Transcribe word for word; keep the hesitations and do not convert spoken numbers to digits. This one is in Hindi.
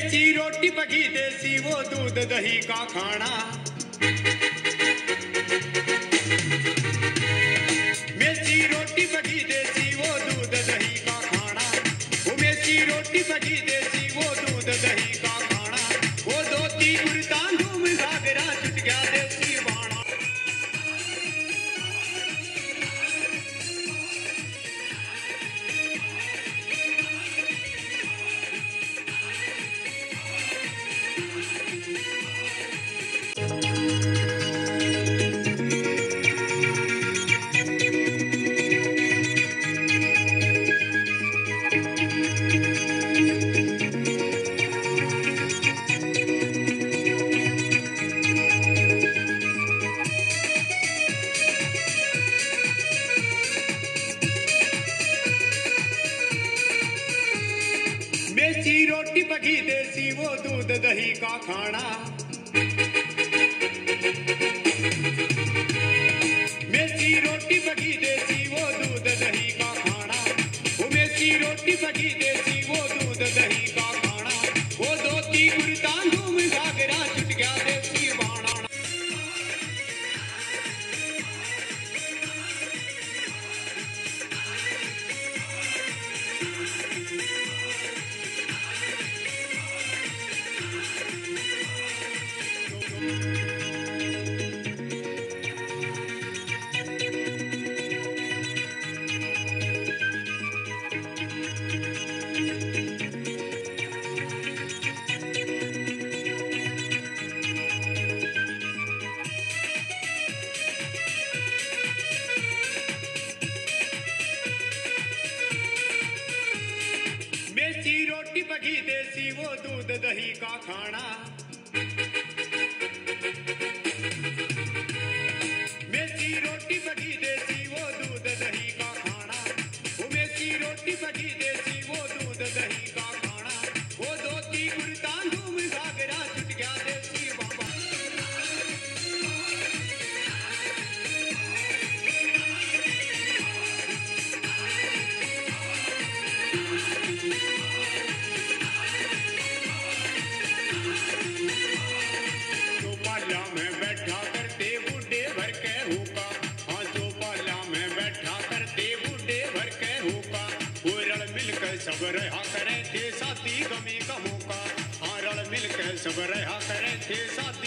मेथी रोटी पकी देसी वो दूध दही का खाना। मेथी रोटी पकी देसी वो दूध दही का खाना। वो मेथी रोटी पकी देसी वो दूध दही का खाना। वो धोती कुर्ता धूम घाघरा छुट गया देसी बाणा। मेथी रोटी पकी देसी वो दूध दही का खाना। मेथी रोटी पकी देसी वो दूध दही का खाना। वो मेथी रोटी पकी देसी वो दूध दही का खाना। वो धोती कुर्ता धूम घाघरा छुट गया देसी बाणा। मेथी रोटी पकी देसी वो दूध दही का खाना। मेथी रोटी पकी देसी वो दूध दही का खाना। वो मेथी रोटी पकी देसी वो दूध दही का खाना। वो धोती कुर्ता धूम घाघरा छुट गया देसी बाबा। में बैठा करते बूढ़े भर के होका। हाँ जो पाला में बैठा करते बूढ़े भर के होका। वो रल मिलकर सब रहा करे थे साथी गमी का मौका। हाँ रल मिलकर सब रहा करे थे साथी